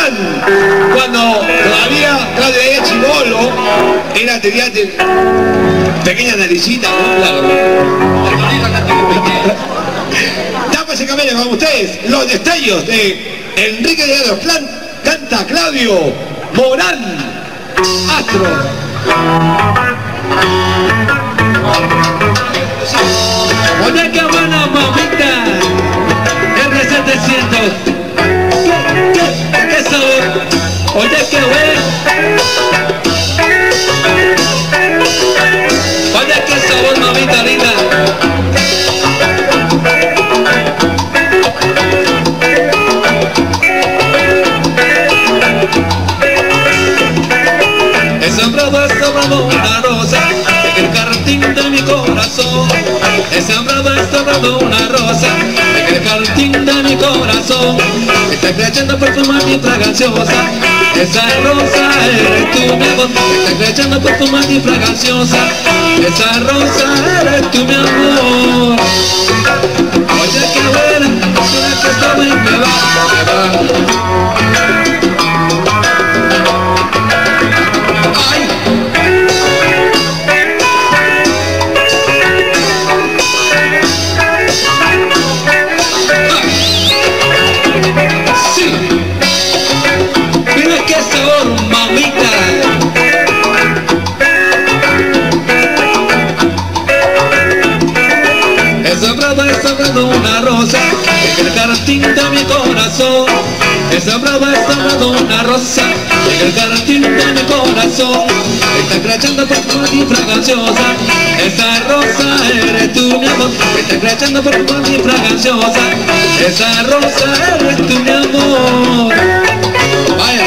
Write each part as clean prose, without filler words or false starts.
Morán, cuando todavía Claudio era chibolo, tenía pequeña naricita, ¿no? Claro. Damas y caballeros, con ustedes, los destellos de Enrique de los canta Claudio Morán, Astro. Oye, qué buena mamita, R700. ¿Qué sabor? Oye, qué bueno. Oye, qué sabor, mamita linda. He sembrado una rosa en el jardín de mi corazón. He sembrado una rosa en el jardín de mi corazón. Está creciendo perfumada y fraganciosa. Esa rosa eres tú, mi amor. Está creciendo perfumada y fraganciosa. Esa rosa eres tú, mi amor. Oye, qué buena, mira que esta vez me va. Una rosa en el jardín de mi corazón. He sembrado una rosa en el jardín de mi corazón. Está creciendo perfumada y fraganciosa. Esa rosa eres tú, mi amor. Está creciendo perfumada y fraganciosa. Esa rosa eres tú, mi amor. Vaya.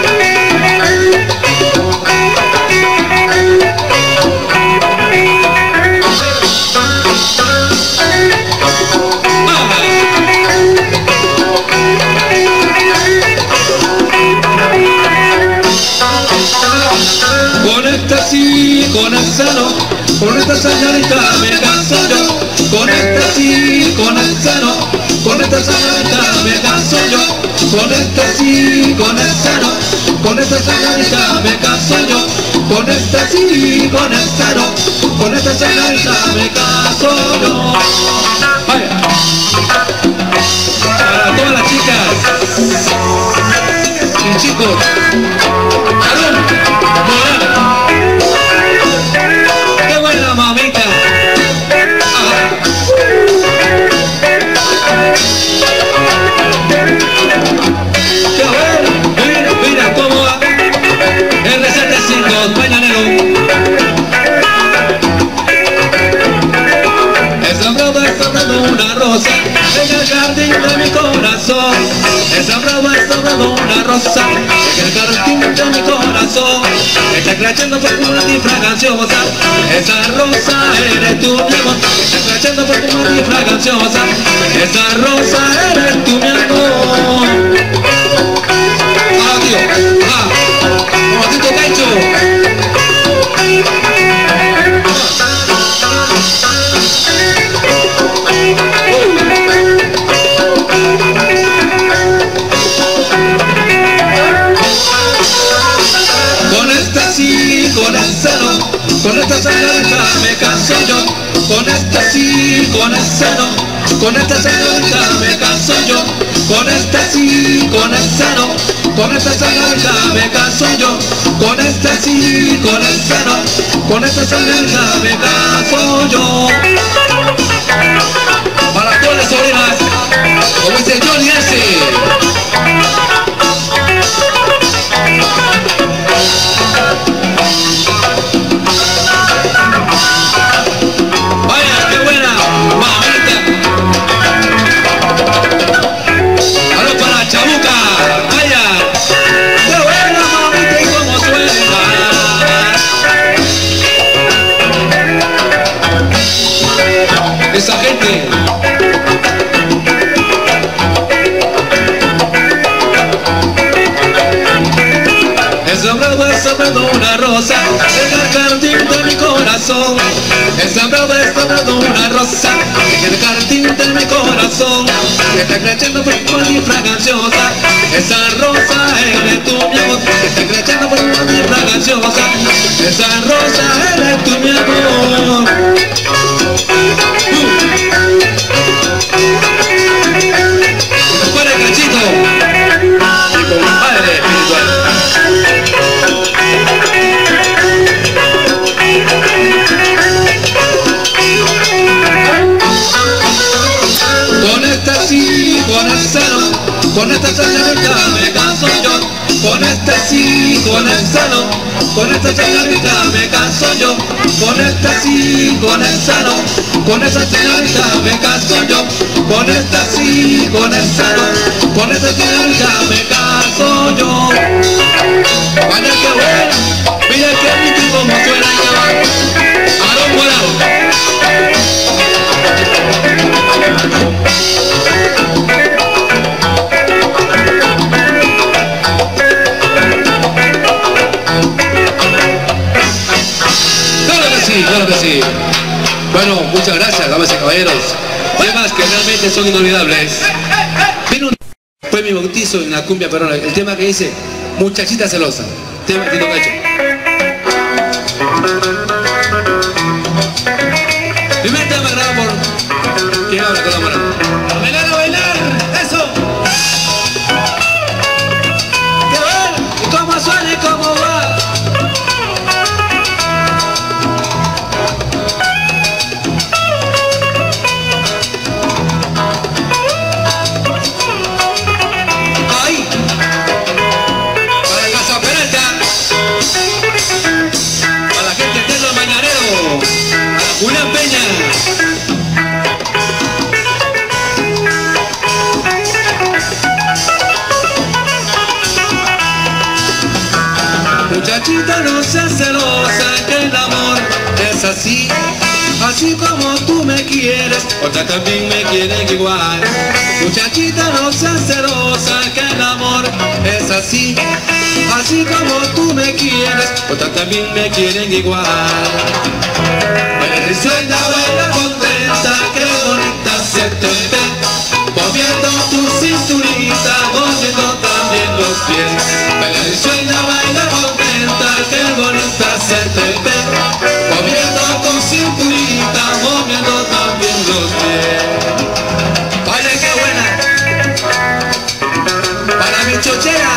Con esta no, con esta señorita me caso yo. Con esta sí, con esta no, con esta señorita me caso yo. Con esta sí, con esta no, con esta señorita me caso yo. Con esta sí, con esta no, con esta señorita me caso yo. Vaya. Para todas las chicas y chicos, en el jardín de mi corazón. He sembrado una rosa en el jardín de mi corazón. Está creciendo perfumada y fraganciosa. Esa rosa eres tú, mi amor. Está creciendo perfumada y fraganciosa. Esa rosa eres tú, mi amor. Adiós. Momentito, Caicho. Con esta señorita me caso yo. Con esta sí, con esta no, con esta señorita me caso yo. Con esta sí, con esta no, con esta señorita me caso yo. Con esta sí, con esta no, con esta señorita me caso yo. Para todas las sobrinas, como dice Johnny S. Esa gente. He sembrado una rosa en el jardín de mi corazón. He sembrado una rosa en el jardín de mi corazón. Está creciendo perfumada y fraganciosa. Esa rosa es Con esta señorita me caso yo, con este sí, con esta no. Con esta señorita me caso yo, con esta sí, con esta no. Con esta señorita me caso yo, con esta sí, con esta no. Con esta señorita me caso yo. Vaya que buena, mira que rico como suena que va. A lo morado. Claro que sí. Bueno, muchas gracias, damas y caballeros. Temas que realmente son inolvidables. Fue mi bautizo en la cumbia peruana. El tema que dice Muchachita Celosa. Tema de Tito Cacho. Primer tema grabado por... ¿Quién habla con la mano? ¡A bailar, a bailar! ¡Eso! ¡Qué bueno! ¿Y cómo suena y cómo va? Julián Peña. Muchachita, no seas celosa, que el amor es así. Así como tú me quieres, otras también me quieren igual. Muchachita, no seas celosa, que el amor es así. Así como tú me quieres, otras también me quieren igual. Baila risueña, baila contenta, qué bonita se te ve. Moviendo tu cinturita, moviendo también los pies. Baila risueña, baila contenta, qué bonita se te ve. Moviendo tu cinturita, moviendo también los pies. Baila qué buena. Para mi chochera,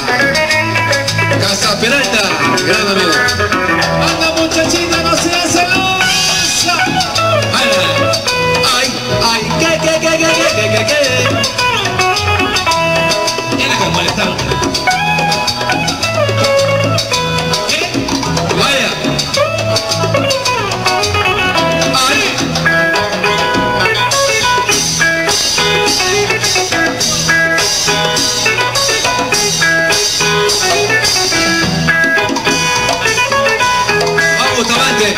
Casa Peralta, gran amigo. ¡Anda, muchachita, no seas celosa! Ay, ¿qué? Viene con molestar. ¿Qué? Vaya. Ay. Vamos, Bustamante.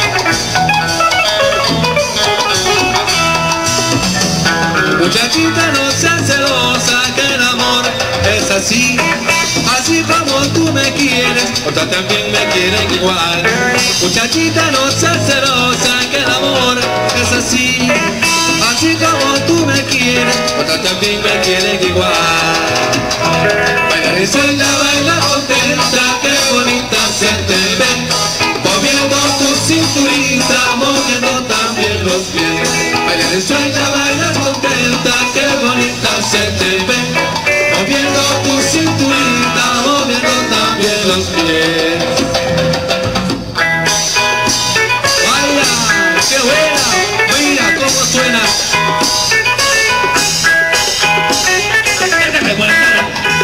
Muchachita, no seas celosa, que el amor es así. Así como tú me quieres, otras también me quieren igual. Muchachita, no seas celosa, que el amor es así. Así como tú me quieres, otras también me quieren igual. Baila risueña, baila contenta, qué bonita se te ve. Moviendo tu cinturita, moviendo también los pies. Baila risueña, baila contenta, qué bonita se te ve. Moviendo tu cinturita, moviendo también los pies. Baila, qué buena, mira cómo suena. Viene con molestar.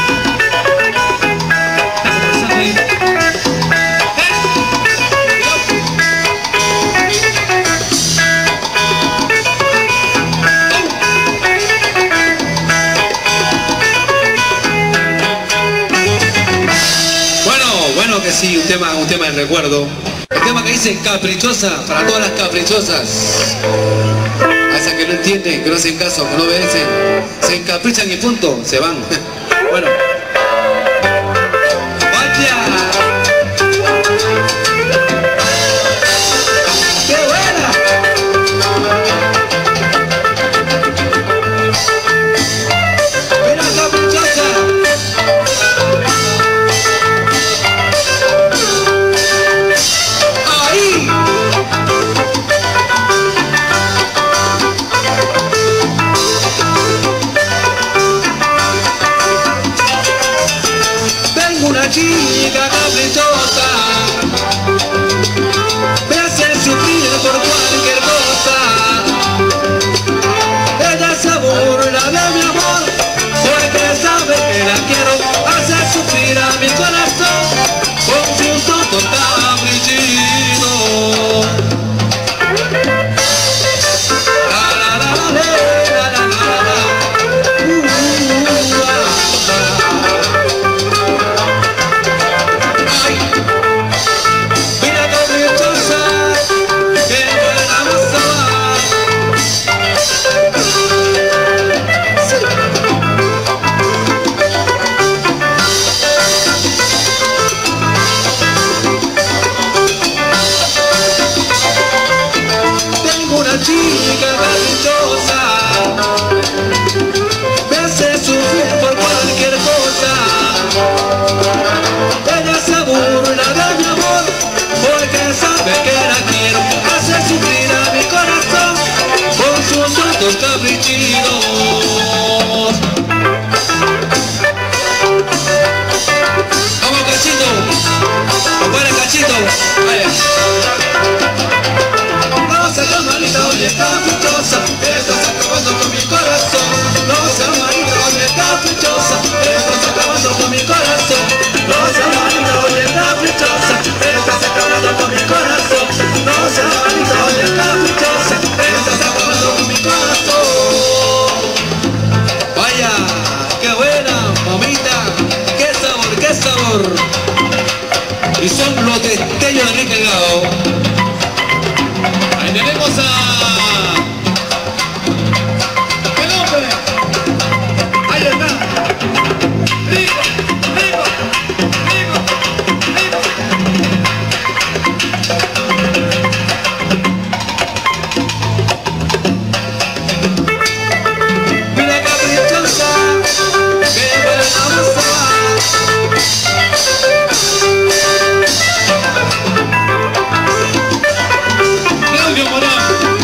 Bueno que sí, un tema de recuerdo. El tema que dice caprichosa, para todas las caprichosas. A esas que no entienden, que no hacen caso, que no obedecen, se encaprichan y punto, se van. Bueno. ¡Vaya! ¡Qué buena! ¡Mira caprichosa! Una chica caprichosa me hace sufrir por cualquier cosa. Ella se burla de mi amor porque Mamita, qué sabor, qué sabor. Y son los destellos de Enrique Delgado. Ahí tenemos a... ¡El hombre! Ahí está. ¡Rico! ¡Rico! ¡Rico! ¡Rico! Mira caprichosa, que buena moza. Claudio Morán.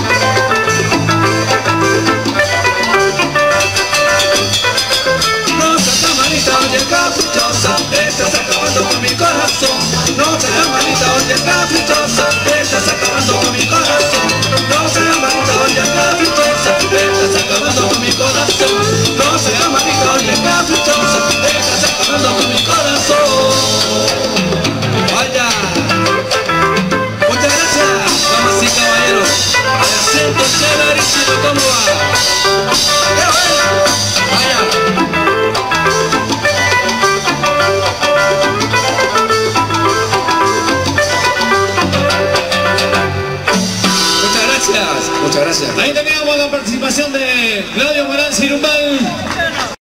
No seas manita, oye caprichosa, estás acabando con mi corazón. No seas manita, oye caprichosa, estás acabando con mi corazón. No seas manita, oye caprichosa, estás acabando con mi corazón. No seas manita, oye caprichosa, estás acabando con mi corazón. Vaya. Muchas gracias, damas y caballeros. Me siento chéverísimo, ¿cómo va? ¡Qué bueno! Vaya. Muchas gracias. Ahí teníamos la participación de Claudio Morán Cirumbal.